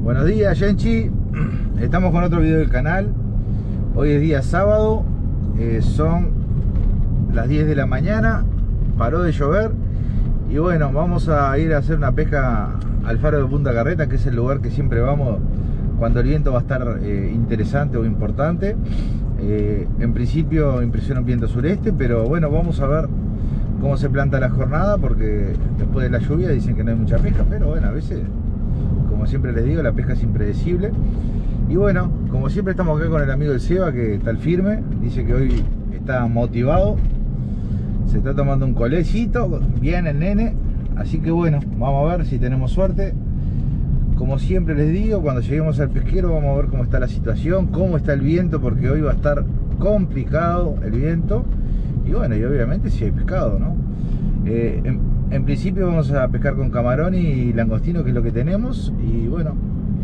Buenos días, Genchi. Estamos con otro video del canal. Hoy es día sábado, son las 10 de la mañana, paró de llover y bueno, vamos a ir a hacer una pesca al faro de Punta Carreta, que es el lugar que siempre vamos cuando el viento va a estar interesante o importante. En principio impresiona un viento sureste, pero bueno, vamos a ver cómo se planta la jornada, porque después de la lluvia dicen que no hay mucha pesca, pero bueno, a veces, como siempre les digo, la pesca es impredecible. Y bueno, como siempre estamos acá con el amigo el Seba, que está al firme, dice que hoy está motivado, se está tomando un colecito, bien el nene, así que bueno, vamos a ver si tenemos suerte. Como siempre les digo, cuando lleguemos al pesquero vamos a ver cómo está la situación, cómo está el viento, porque hoy va a estar complicado el viento. Y bueno, y obviamente si hay pescado, ¿no? En principio vamos a pescar con camarón y langostino, que es lo que tenemos. Y bueno,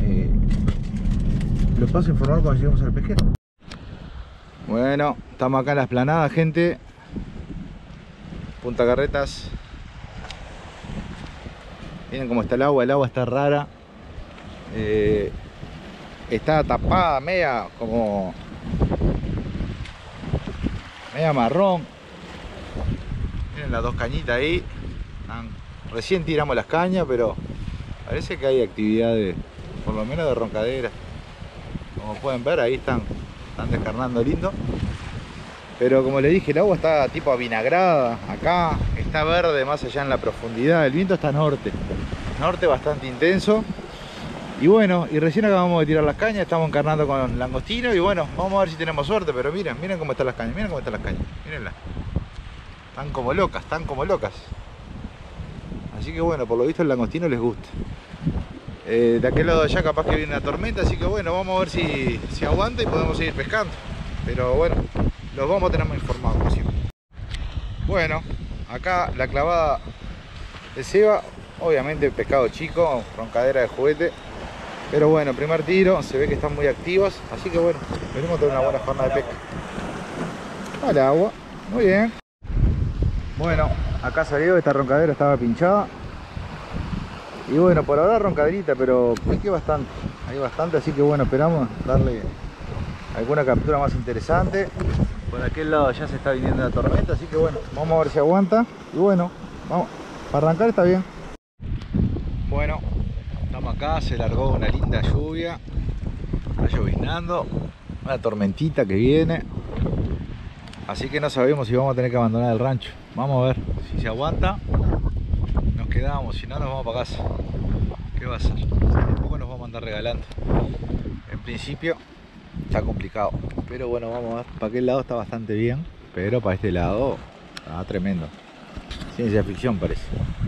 los paso a informar cuando lleguemos al pesquero. Bueno, estamos acá en la esplanada, gente. Punta Carretas. Miren cómo está el agua está rara. Está tapada, media marrón. Miren las dos cañitas ahí. Recién tiramos las cañas, pero parece que hay actividad por lo menos de roncadera. Como pueden ver, ahí están descarnando lindo. Pero como les dije, el agua está tipo avinagrada. Acá está verde más allá en la profundidad. El viento está norte bastante intenso. Y bueno, y recién acabamos de tirar las cañas, estamos encarnando con langostino y bueno, vamos a ver si tenemos suerte. Pero miren cómo están las cañas, mírenlas. Están como locas. Así que bueno, por lo visto el langostino les gusta. De aquel lado de allá capaz que viene una tormenta, así que bueno, vamos a ver si aguanta y podemos seguir pescando. Pero bueno, los vamos a tener más informados como siempre. Bueno, acá la clavada de Seba, obviamente pescado chico, roncadera de juguete. Pero bueno, primer tiro, se ve que están muy activos, así que bueno, venimos a tener una buena jornada de pesca. Al agua, muy bien. Bueno, acá salió, esta roncadera estaba pinchada. Y bueno, por ahora roncaderita, pero pesqué bastante. Hay bastante, así que bueno, esperamos darle alguna captura más interesante. Por aquel lado ya se está viniendo la tormenta, así que bueno, vamos a ver si aguanta. Y bueno, vamos, para arrancar está bien. Bueno, estamos acá, se largó una linda lluvia, está lloviznando, una tormentita que viene, así que no sabemos si vamos a tener que abandonar el rancho. Vamos a ver, si se aguanta nos quedamos, si no nos vamos para casa. ¿Qué va a hacer? Tampoco nos vamos a andar regalando. En principio está complicado, pero bueno, vamos a ver. Para aquel lado está bastante bien, pero para este lado está tremendo. Ciencia ficción parece.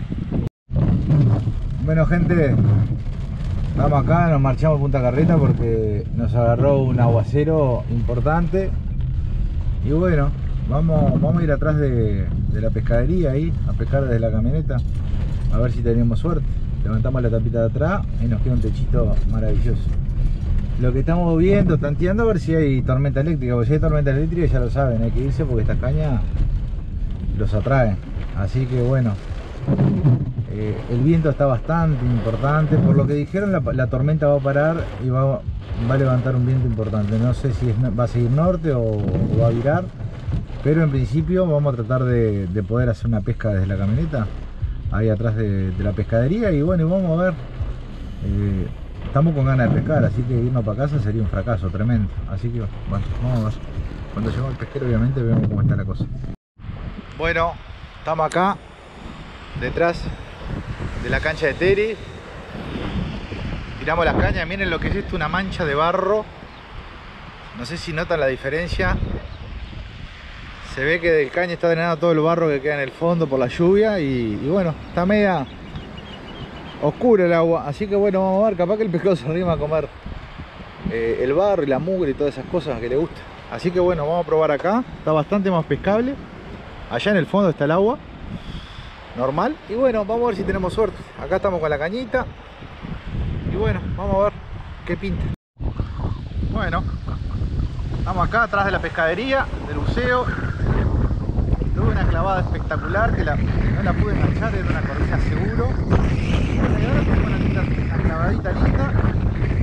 Bueno, gente, estamos acá, nos marchamos a Punta Carreta porque nos agarró un aguacero importante. Y bueno, vamos a ir atrás de la pescadería ahí, a pescar desde la camioneta, a ver si tenemos suerte. Levantamos la tapita de atrás y nos queda un techito maravilloso. Lo que estamos viendo, tanteando, a ver si hay tormenta eléctrica, porque si hay tormenta eléctrica ya lo saben, hay que irse porque estas cañas los atraen. Así que bueno, el viento está bastante importante. Por lo que dijeron, la tormenta va a parar y va a levantar un viento importante. No sé si va a seguir norte o va a virar, pero en principio vamos a tratar de poder hacer una pesca desde la camioneta ahí atrás de la pescadería. Y bueno, vamos a ver, estamos con ganas de pescar, así que irnos para casa sería un fracaso tremendo. Así que bueno, vamos a ver. Cuando lleguemos al pesquero obviamente vemos cómo está la cosa. Bueno, estamos acá detrás de la cancha de Teri. Tiramos las cañas, miren lo que es esto, una mancha de barro. No sé si notan la diferencia. Se ve que del caña está drenando todo el barro que queda en el fondo por la lluvia. Y bueno, está media oscura el agua. Así que bueno, vamos a ver, capaz que el pescado se anima a comer el barro y la mugre y todas esas cosas que le gusta. Así que bueno, vamos a probar acá. Está bastante más pescable. Allá en el fondo está el agua normal. Y bueno, vamos a ver si tenemos suerte. Acá estamos con la cañita. Y bueno, vamos a ver qué pinta. Bueno, estamos acá atrás de la pescadería, del buceo. Tuve una clavada espectacular que no la pude enganchar, era una corrija seguro. Bueno, y ahora tengo una clavadita linda.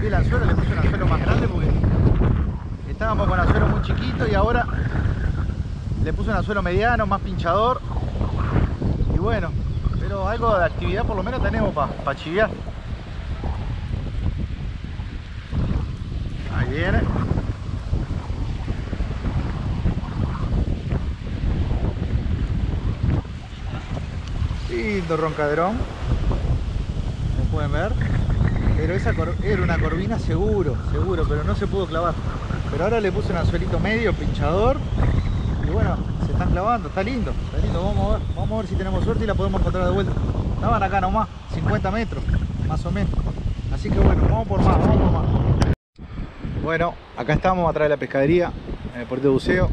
cambié el anzuelo, le puse un anzuelo más grande porque estábamos con anzuelo muy chiquito y ahora le puse un anzuelo mediano, más pinchador. Y bueno, pero algo de actividad por lo menos tenemos para chiviar. Ahí viene. Lindo roncaderón, como pueden ver. Pero esa era una corvina seguro, pero no se pudo clavar. Pero ahora le puse un anzuelito medio, pinchador. Y bueno, se están clavando, está lindo. Vamos a ver si tenemos suerte y la podemos encontrar de vuelta. Estaban acá nomás, 50 metros, más o menos. Así que bueno, vamos por más. Bueno, acá estamos atrás de la pescadería, en el puerto de buceo.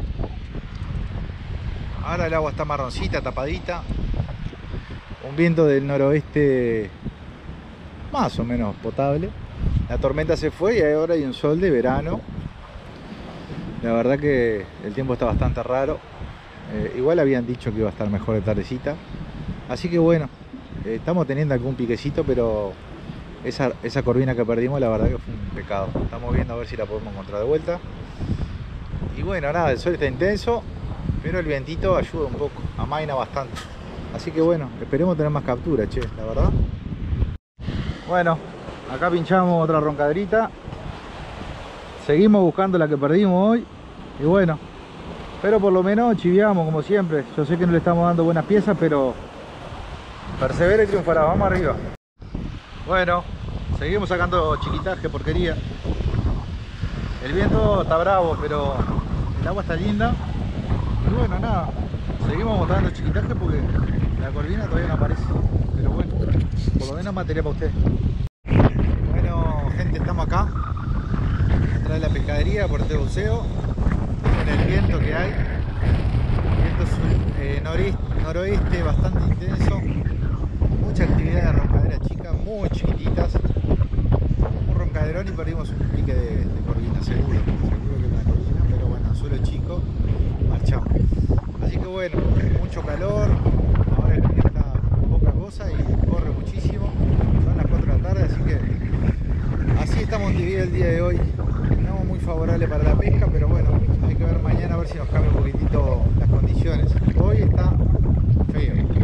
Ahora el agua está marroncita, tapadita. Un viento del noroeste más o menos potable. La tormenta se fue y ahora hay un sol de verano. La verdad que el tiempo está bastante raro. Igual habían dicho que iba a estar mejor de tardecita. Así que bueno, estamos teniendo algún piquecito, pero esa corvina que perdimos la verdad que fue un pecado. Estamos viendo a ver si la podemos encontrar de vuelta. Y bueno, nada, el sol está intenso, pero el vientito ayuda un poco, amaina bastante. Así que bueno, esperemos tener más captura, che, la verdad. Bueno, acá pinchamos otra roncaderita. Seguimos buscando la que perdimos hoy. Y bueno, pero por lo menos chiviamos como siempre. Yo sé que no le estamos dando buenas piezas, pero persevera y triunfará. Vamos arriba. Bueno, seguimos sacando chiquitaje, porquería. El viento está bravo, pero el agua está linda. Y bueno, nada, seguimos botando chiquitaje porque la corvina todavía no aparece. Pero bueno, por lo menos material para ustedes. Bueno, gente, estamos acá atrás de la pescadería, puerto de buceo, con el viento que hay. El viento es noroeste bastante intenso. Mucha actividad de roncaderas chicas, muy chiquititas. Un roncaderón y perdimos un pique de corvina, seguro que una corvina, pero bueno, anzuelo chico, marchamos. Así que bueno, mucho calor, ahora el día está poca cosa y corre muchísimo. Son las 4 de la tarde, así que así está Montevideo el día de hoy. No muy favorable para la pesca, pero bueno, hay que ver mañana a ver si nos cambia un poquitito las condiciones. Hoy está feo.